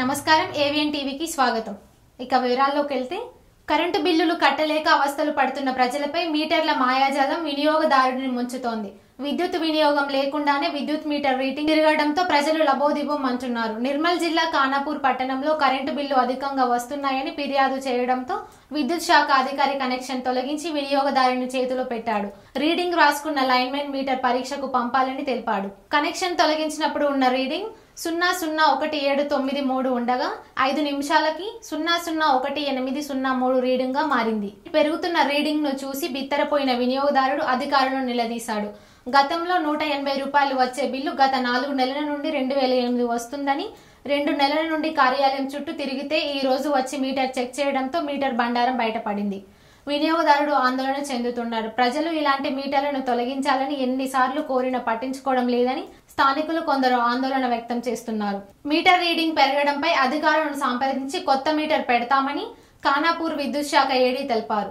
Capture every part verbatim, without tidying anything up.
నమస్కారం ఏవిఎన్ టీవీకి స్వాగతం। ఇక వివరాల్లోకి వెళ్తే కరెంటు బిల్లులు కట్టలేక అవస్థలు పడుతున్న ప్రజలపై మీటర్ల మాయాజాలం వినియోగదారుడిని ముంచుతోంది। విద్యుత్ వినియోగం లేకుండానే విద్యుత్ మీటర్ రీడింగ్ తిరగడంతో ప్రజలు లబోదిబోం అంటున్నారు। నిర్మల్ జిల్లా ఖానాపూర్ పట్టణంలో కరెంటు బిల్లు అధికంగా వస్తున్నాయని ఫిర్యాదు చేయడంతో విద్యుత్ శాఖ అధికారి కనెక్షన్ తొలగించి వినియోగదారుని చేతిలో పెట్టాడు। రీడింగ్ రాసుకున్న లైన్మెన్ మీటర్ పరీక్షకు పంపాలని తెలిపాడు। కనెక్షన్ తొలగించినప్పుడు ఉన్న రీడింగ్ సున్నా సున్నా ఒకటి ఏడు తొమ్మిది మూడు ఉండగా ఐదు నిమిషాలకి సున్నా సున్నా ఒకటి ఎనిమిది సున్నా మూడు రీడింగ్ గా మారింది। పెరుగుతున్న రీడింగ్ ను చూసి బిత్తరపోయిన వినియోగదారుడు అధికారులను నిలదీశాడు। గతంలో నూట ఎనభై రూపాయలు వచ్చే బిల్లు గత నాలుగు నెలల నుండి రెండు వేల ఎనిమిది వస్తుందని రెండు నెలల నుండి కార్యాలయం చుట్టూ తిరిగితే ఈ రోజు వచ్చి మీటర్ చెక్ చేయడంతో మీటర్ బండారం బయటపడింది। వినియోగదారుడు ఆందోళన చెందుతున్నారు। ప్రజలు ఇలాంటి మీటర్లను తొలగించాలని ఎన్నిసార్లు కోరినా పట్టించుకోవడం లేదని స్థానికులు కొందరు ఆందోళన వ్యక్తం చేస్తున్నారు। మీటర్ రీడింగ్ పెరగడంపై అధికారులను సంప్రదించి కొత్త మీటర్ పెడతామని ఖానాపూర్ విద్యుత్ శాఖ ఏడీ తెలిపారు।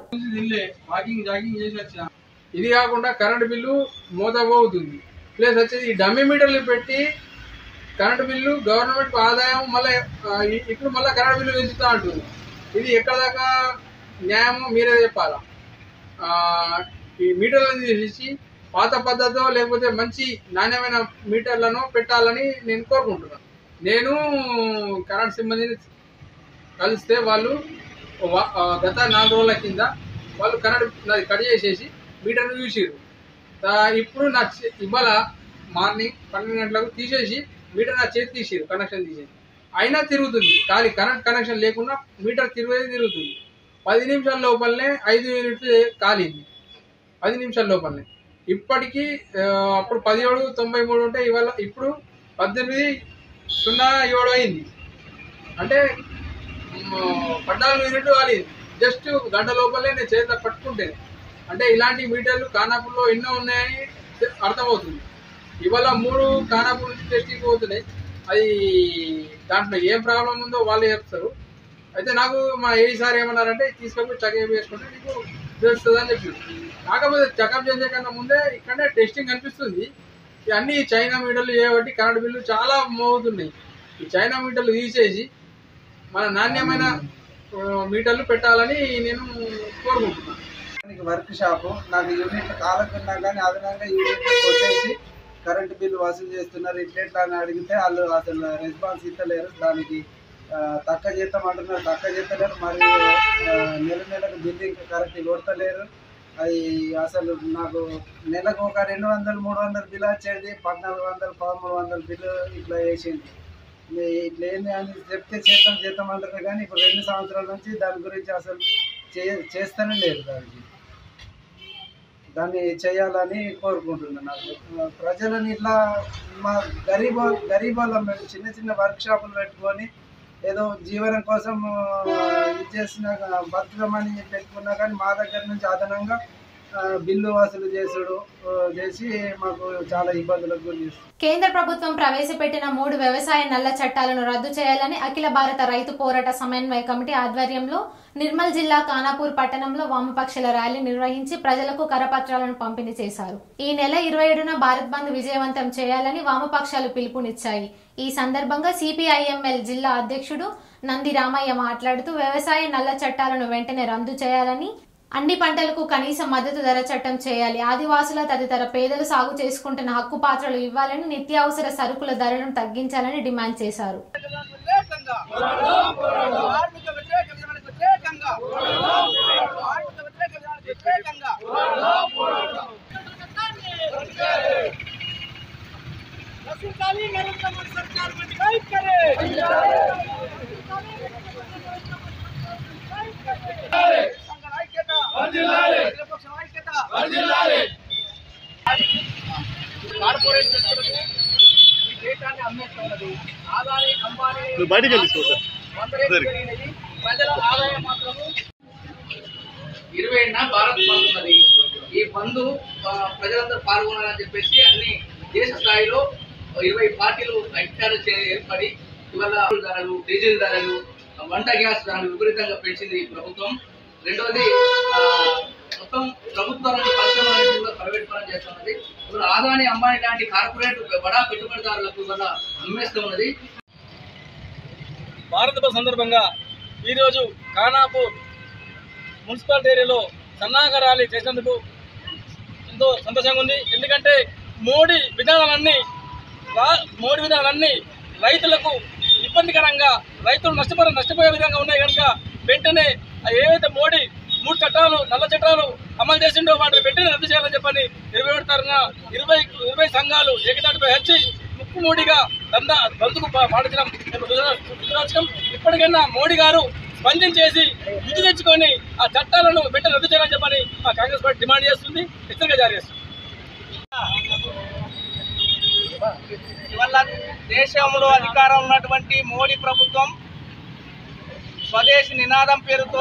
ఇది కాకుండా కరెంటు బిల్లు మోతపోతుంది ప్లస్ వచ్చేది డమ్మీ మీటర్లు పెట్టి కరెంటు బిల్లు గవర్నమెంట్ ఆదాయం మళ్ళీ ఇప్పుడు మళ్ళీ కరెంటు బిల్లు పెంచుతా ఉంటుంది। ఇది ఎక్కడ దాకా న్యాయమో మీరే చెప్పాలా। ఈ మీటర్లను తీసేసి పాత పద్ధతిలో లేకపోతే మంచి నాణ్యమైన మీటర్లను పెట్టాలని నేను కోరుకుంటున్నాను। నేను కరెంట్ సిబ్బందిని కలిస్తే వాళ్ళు గత నాలుగు రోజుల కింద వాళ్ళు కరెంట్ నాది కట్ చేసేసి మీటర్ను చూసారు। ఇప్పుడు నా ఇవాళ మార్నింగ్ పన్నెండు గంటలకు తీసేసి మీటర్ నా చేతి తీసారు, కనెక్షన్ తీసేసి అయినా తిరుగుతుంది। కానీ కరెంట్ కనెక్షన్ లేకుండా మీటర్ తిరిగేది తిరుగుతుంది। పది నిమిషాల లోపలనే ఐదు యూనిట్లు కాలింది, పది నిమిషాల లోపలనే। ఇప్పటికీ అప్పుడు పదిహేడు తొంభై మూడు ఉంటే ఇవాళ ఇప్పుడు పద్దెనిమిది సున్నా ఏడు అయింది, అంటే పద్నాలుగు యూనిట్లు కాలింది జస్ట్ గంట లోపలనే నేను చేతిలో పట్టుకుంటే। అంటే ఇలాంటి మీటర్లు ఖానాపూర్లో ఎన్నో ఉన్నాయని అర్థమవుతుంది। ఇవాళ మూడు ఖానాపూర్ నుంచి టెస్టింగ్ పోతున్నాయి, అది దాంట్లో ఏం ప్రాబ్లం ఉందో వాళ్ళే చెప్తారు। అయితే నాకు మా ఏడీ సార్ ఏమన్నారంటే తీసుకొని చెకప్ చేసుకుంటే నీకు తెలుస్తుంది అని చెప్పి, కాకపోతే చెకప్ చేసే కన్నా ముందే ఇక్కడనే టెస్టింగ్ అనిపిస్తుంది। ఇవన్నీ చైనా మీటర్లు చేయబట్టి కరెంట్ బిల్లు చాలా మోగుతున్నాయి। ఈ చైనా మీటర్లు తీసేసి మన నాణ్యమైన మీటర్లు పెట్టాలని నేను కోరుకుంటున్నాను। వర్క్ షాపు నాకు యూనిట్ కాలకున్నా కానీ అదనంగా యూనిట్ కొట్టేసి కరెంటు బిల్లు వసూలు చేస్తున్నారు। ఇట్లా అని అడిగితే వాళ్ళు అసలు రెస్పాన్స్ ఇస్తలేరు, దానికి తక్కువ జీతం అంటున్నారు, తక్కువ చేస్తలేరు, మరియు నెల నెలకు బిల్లింగ్ కరెక్ట్ కొడతలేరు। అది అసలు నాకు నెలకు ఒక రెండు వందలు మూడు వందలు బిల్లు వచ్చేది, పద్నాలుగు వందలు పదమూడు వందలు బిల్లు ఇట్లా వేసింది। ఇట్లా ఏంది అని చెప్తే చేస్తాం చేస్తాం అంటారు కానీ ఇప్పుడు రెండు సంవత్సరాల నుంచి దాని గురించి అసలు చే చేస్తూనే లేదు। దానికి దాన్ని చేయాలని కోరుకుంటున్నాను। నాకు ప్రజలను ఇట్లా మా గరీబ్ గరీబ్ వాళ్ళం మేము చిన్న చిన్న వర్క్ షాపులు పెట్టుకొని ఏదో జీవనం కోసం ఇది చేసిన బతుకమని పెట్టుకున్నా కానీ మా దగ్గర నుంచి అదనంగా బిల్లు వసూలు చేసుడు చేసి మాకు చాలా ఇబ్బందులకు గురి చేస్తుంది। కేంద్ర ప్రభుత్వం ప్రవేశపెట్టిన మూడు వ్యవసాయ నల్ల చట్టాలను రద్దు చేయాలని అఖిల భారత రైతు పోరాట సమన్వయ కమిటీ ఆధ్వర్యంలో నిర్మల్ జిల్లా ఖానాపూర్ పట్టణంలో వామపక్షుల ర్యాలీ నిర్వహించి ప్రజలకు కరపత్రాలను పంపిణీ చేశారు। ఈ నెల ఇరవై ఏడున భారత్ బంద్ విజయవంతం చేయాలని వామపక్షాలు పిలుపునిచ్చాయి। ఈ సందర్భంగా సిపిఐఎంఎల్ జిల్లా అధ్యక్షుడు నంది రామయ్య మాట్లాడుతూ వ్యవసాయ నల్ల చట్టాలను వెంటనే రద్దు చేయాలని, అన్ని పంటలకు కనీస మద్దతు ధర చట్టం చేయాలి, ఆదివాసుల తదితర పేదలు సాగు చేసుకుంటున్న హక్కు పాత్రలు ఇవ్వాలని, నిత్యావసర సరుకుల ధరలను తగ్గించాలని డిమాండ్ చేశారు। ఇరవై ఏడున భారత్ బంద్ ఉన్నది। ఈ బంద్ ప్రజలందరూ పాల్గొనాలని చెప్పేసి అన్ని దేశ స్థాయిలో ఇరవై పార్టీలు ఐక్యాలు ఏర్పడి ఇవాళ ధరలు, డీజిల్ ధరలు, వంట గ్యాస్ ధరలు విపరీతంగా పెంచింది ఈ ప్రభుత్వం। రెండవది మొత్తం ప్రభుత్వాలను పరిశ్రమలను కూడా ప్రైవేట్ పరం చేస్తున్నది। ఇవాళ ఆదాని అంబానీ లాంటి కార్పొరేట్ బడా పెట్టుబడిదారులకు ఇవాళ అమ్మేస్తూ ఉన్నది। భారత బంద్ సందర్భంగా ఈరోజు ఖానాపూర్ మున్సిపాలిటీ ఏరియాలో సన్నాహక ర్యాలీ చేసినందుకు ఎంతో సంతోషంగా ఉంది. ఎందుకంటే మోడీ విధానాలన్నీ మోడీ విధానాలన్నీ రైతులకు ఇబ్బందికరంగా, రైతులు నష్టపో నష్టపోయే విధంగా ఉన్నాయి కనుక వెంటనే ఏవైతే మోడీ మూడు చట్టాలు నల్ల చట్టాలు అమలు చేసిండో వాటిని వెంటనే రద్దు చేయాలని చెప్పని ఇరవై ఒకటి తరఫున ఇరవై ఇరవై సంఘాలు ఏకతాటిపై వచ్చి ముక్కు మోడీగా దందా బంధుకు పాటించడం దురాచకం. ఇప్పటికైనా మోడీ గారు స్పందించేసి విధి తెచ్చుకొని ఆ చట్టాలను వెంటనే రద్దు చేయాలని చెప్పని మా కాంగ్రెస్ పార్టీ డిమాండ్ చేస్తుంది, హెచ్చరిక జారీ చేస్తుంది. ఇవాళ దేశంలో అధికారం ఉన్నటువంటి మోడీ ప్రభుత్వం స్వదేశీ నినాదం పేరుతో,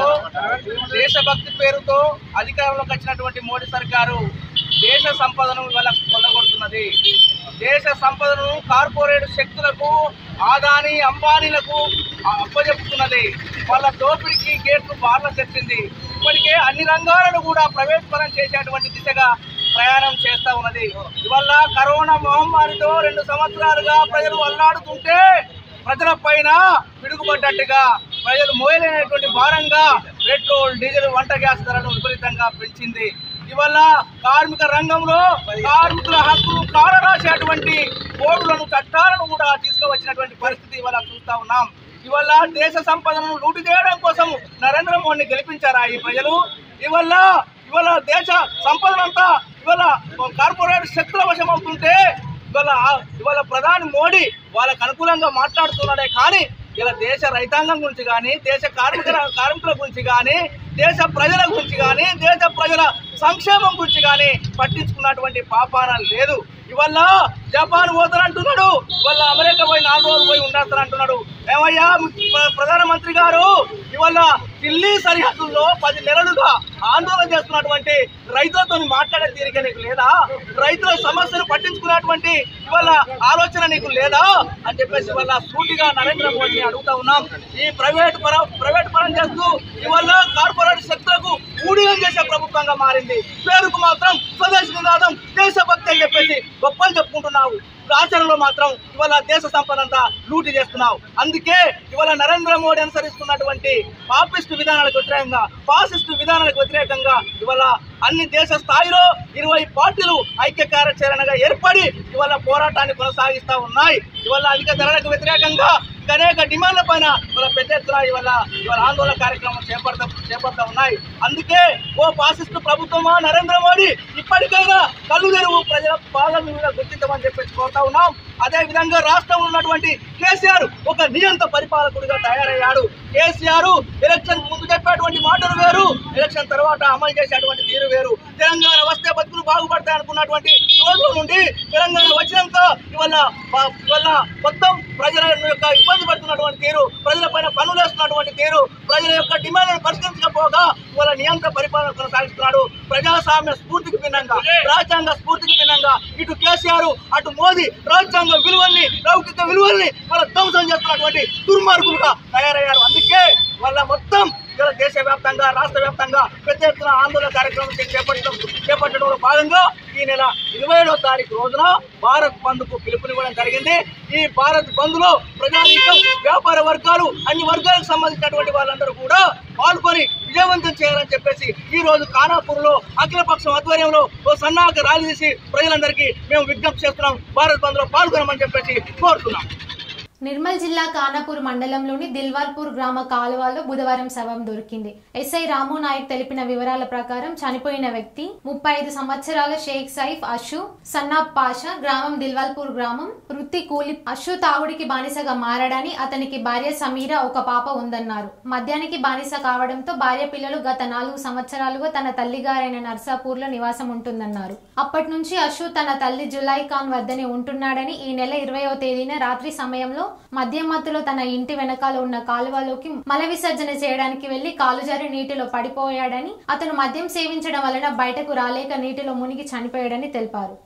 దేశభక్తి పేరుతో అధికారంలోకి వచ్చినటువంటి మోడీ సర్కారు దేశ సంపదను ఇవాళ కొల్లగొడుతున్నది. దేశ సంపదను కార్పొరేట్ శక్తులకు, ఆదాని అంబానీలకు అప్పజెప్పుతున్నది. వాళ్ళ దోపిడీకి గేట్లు బార్ల తెచ్చింది. ఇప్పటికే అన్ని రంగాలను కూడా ప్రైవేట్ పరం చేసేటువంటి దిశగా ప్రయాణం చేస్తా ఉన్నది. ఇవల్ల కరోనా మహమ్మారితో రెండు సంవత్సరాలుగా ప్రజలు అల్లాడుతుంటే ప్రజల పైన పిడుగుపడ్డట్టుగా ప్రజలు మోయలేనటువంటి భారంగా పెట్రోల్, డీజిల్, వంట గ్యాస్ ధరలను విపరీతంగా పెంచింది. ఇవల్ల కార్మిక రంగంలో కార్మికుల హక్కులు కాలరాసేటువంటి కోర్టులను, చట్టాలను కూడా తీసుకువచ్చినటువంటి పరిస్థితి ఇవాళ చూస్తా ఉన్నాం. ఇవల్ల దేశ సంపదను లూటి చేయడం కోసం నరేంద్ర మోడీని గెలిపించారా ఈ ప్రజలు? ఇవల్ల ఇవాళ దేశ సంపదనంతా ఇవాళ కార్పొరేట్ శక్తుల వశం అవుతుంటే ఇవాళ ఇవాళ ప్రధాని మోడీ వాళ్ళకు అనుకూలంగా మాట్లాడుతున్నాడే కానీ ఇలా దేశ రైతాంగం గురించి కానీ, దేశ కార్మిక కార్మికుల గురించి కానీ, దేశ ప్రజల గురించి కానీ, దేశ ప్రజల సంక్షేమం గురించి కానీ పట్టించుకున్నటువంటి పాపాన లేదు. ఇవల్ల జపాన్ పోతానంటున్నాడు, ఇవాళ అమెరికా పోయి నాలుగు రోజులు పోయి ఉండాలంటున్నాడు. ఏమయ్యా ప్రధానమంత్రి గారు, ఇవాళ ఢిల్లీ సరిహద్దుల్లో పది నెలలుగా ఆందోళన చేస్తున్నటువంటి రైతులతో మాట్లాడే తీరిక నీకు లేదా? రైతుల సమస్యను పట్టించుకున్నటువంటి ఇవాళ ఆలోచన నీకు లేదా అని చెప్పేసి ఇవాళ సూటిగా నరేంద్ర మోడీని అడుగుతా ఉన్నాం. ఈ ప్రైవేట్ పర ప్రైవేట్ పరం చేస్తూ ఇవాళ కార్పొరేట్ శక్తులకు ఊడిగం చేసే ప్రభుత్వంగా మారింది. పేరుకు మాత్రం స్వదేశీ నినాదం, దేశభక్తి అని చెప్పేసి గొప్పలు చెప్పుకుంటున్నావు, ఆచరణలో మాత్రం ఇవాళ దేశ సంపద అంతా లూటి చేస్తున్నావు. అందుకే ఇవాళ నరేంద్ర మోడీ అనుసరిస్తున్నటువంటి పాపిస్టు విధానాలకు వ్యతిరేకంగా, ఫాసిస్టు విధానాలకు వ్యతిరేకంగా ఇవాళ అన్ని దేశ స్థాయిలో ఇరవై పార్టీలు ఐక్య కార్యాచరణగా ఏర్పడి ఇవాళ పోరాటాన్ని కొనసాగిస్తూ ఉన్నాయి. ఇవాళ అధిక ధరలకు వ్యతిరేకంగా అనేక డిమాండ్ల పైన ఇవాళ పెద్ద ఎత్తున ఇవాళ ఇవాళ ఆందోళన కార్యక్రమం చేపడతా చేపడతా ఉన్నాయి. అందుకే ఓ ఫాసిస్టు ప్రభుత్వమా నరేంద్ర మోడీ ఇప్పటికైనా కళ్ళు తెరువు, ప్రజల పాలన మీద గుర్తించమని చెప్పేసి కోరుతా ఉన్నాం. అదే విధంగా రాష్ట్రంలో ఉన్నటువంటి కేసీఆర్ ఒక నియంత పరిపాలకుడిగా తయారయ్యాడు. కేసీఆర్ ఎలక్షన్ ముందు చెప్పేటువంటి మాటలు వేరు, ఎలక్షన్ తర్వాత అమలు చేసేటువంటి తీరు వేరు. తెలంగాణ వస్తే బతుకులు బాగుపడతాయి అనుకున్నటువంటి రోజుల నుండి తెలంగాణ వచ్చినాక ఇవాళ ఇవాళ మొత్తం ప్రజల యొక్క ఇబ్బంది పడుతున్నటువంటి తీరు, ప్రజల పైన పనులు వేస్తున్నటువంటి తీరు, ప్రజల యొక్క డిమాండ్లను పరిష్కరించకపోగా ఇవాళ నియంత్రణ పరిపాలన కొనసాగిస్తున్నాడు. ప్రజాస్వామ్య స్ఫూర్తికి భిన్నంగా, రాజ్యాంగ స్ఫూర్తికి భిన్నంగా ఇటు కేసీఆర్ అటు మోదీ రాజ్యాంగ విలువల్ని, లౌకిక విలువల్ని వాళ్ళ ధ్వంసం చేస్తున్నటువంటి దుర్మార్గులుగా తయారయ్యారు. అందుకే వాళ్ళ మొత్తం ఇలా దేశవ్యాప్తంగా, రాష్ట్ర వ్యాప్తంగా పెద్ద ఎత్తున ఆందోళన కార్యక్రమం చేపట్టడం చేపట్టడంలో భాగంగా ఈ నెల ఇరవై ఏడవ తారీఖు రోజున భారత్ బంద్ కు పిలుపునివ్వడం జరిగింది. ఈ భారత్ బంద్ లో ప్రజానీకం, వ్యాపార వర్గాలు, అన్ని వర్గాలకు సంబంధించినటువంటి వాళ్ళందరూ కూడా పాల్గొని విజయవంతం చేయాలని చెప్పేసి ఈ రోజు ఖానాపూర్ లో అఖిలపక్షం ఆధ్వర్యంలో ఓ సన్నాహక ర్యాలీ తీసి ప్రజలందరికీ మేము విజ్ఞప్తి చేస్తున్నాం, భారత్ బంద్ లో పాల్గొనమని చెప్పేసి కోరుతున్నాం. నిర్మల్ జిల్లా ఖానాపూర్ మండలంలోని దిల్వాల్పూర్ గ్రామ కాలువలో బుధవారం శవం దొరికింది. ఎస్ఐ రాము నాయక్ తెలిపిన వివరాల ప్రకారం చనిపోయిన వ్యక్తి ముప్పై ఐదు సంవత్సరాల షేక్ సైఫ్ అషు సన్నాబ్ పాషా, గ్రామం దిల్వాల్పూర్ గ్రామం, వృత్తి కూలి. అషు తాగుడికి బానిసగా మారడని, అతనికి భార్య సమీరా, ఒక పాప ఉందన్నారు. మద్యానికి బానిస కావడంతో భార్య పిల్లలు గత నాలుగు సంవత్సరాలుగా తన తల్లిగారైన నర్సాపూర్ లో నివాసం ఉంటుందన్నారు. అప్పటి నుంచి అషు తన తల్లి జులాయి ఖాన్ వద్దనే ఉంటున్నాడని, ఈ నెల ఇరవయో తేదీన రాత్రి సమయంలో మద్యం మత్తులో తన ఇంటి వెనకాల ఉన్న కాలువలోకి మల విసర్జన చేయడానికి వెళ్లి కాలు జారి నీటిలో పడిపోయాడని, అతను మద్యం సేవించడం వలన బయటకు రాలేక నీటిలో మునిగి చనిపోయాడని తెలిపారు.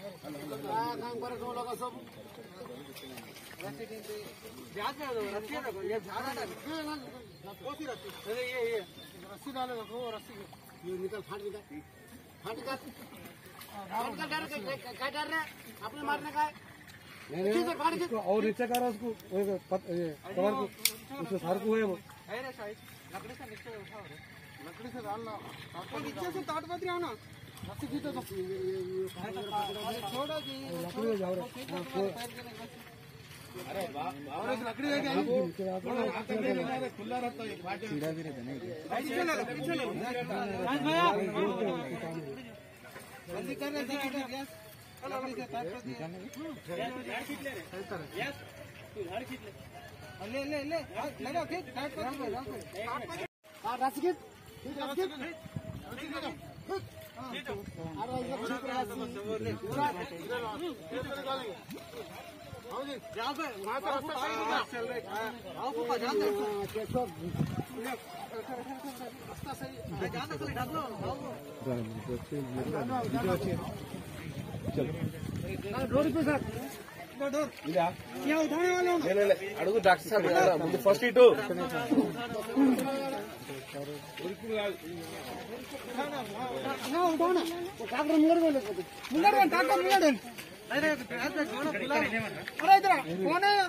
काम करे तो लोग सब ज्यादा रस्सी रखो ये ज्यादा कौन रस्सी अरे ये ये रस्सी डालो रखो रस्सी ये निकल फाट निकल फाट निकल फाट का डर क्या डर रहा है आपने मारने का है और नीचे करो उसको कवर को उसको सार को है वो लकड़ी से नीचे उठाओ लकड़ी से डालना नीचे से काट मत रहो ना रस्सी खींचो तो छोड़ो जी लकड़ी में जाओ अरे और लकड़ी है क्या खुला रहता है सीधा भी रहता नहीं पीछे ले लो पीछे ले लो भैया जल्दी कर रहे थे गैस लकड़ी से काट कर दिया झाड़ खींच ले यस तू झाड़ खींच ले ले ले ले लगा खींच काट कर हां रस्सी खींच रस्सी खींच अरे इधर छुप रहा है पूरा निकालेंगे यहाँ पे वहाँ से रास्ता सही निकला चल रहे आओ पापा जाते कैसे रास्ता सही जाते चले डाल लो चलो डोर पे सर डोर क्या उठाने वाले हो ले ले अड़गु डॉक्टर साहब ముందు ఫస్ట్ ఇటు ना उठाओ ना डॉक्टर मुंगर बोले मुंगर डॉक्टर मुंगर अरे अरे इधर कौन है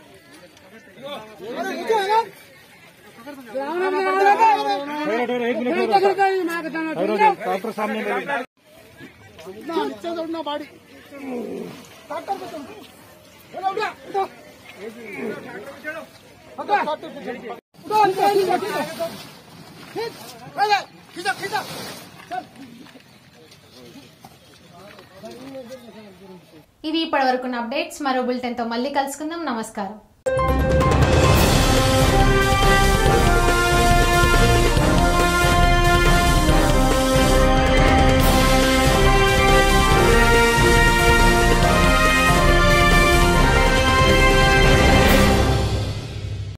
अरे इधर है ना एक मिनट डॉक्टर सामने इतना नीचे दौड़ना बाड़ी डॉक्टर को चलो उठा उठा खींचा खींचा ఇవి ఇప్పటివరకున్న అప్డేట్స్. మరో బులెటిన్తో మళ్ళీ కలుసుకుందాం. నమస్కారం.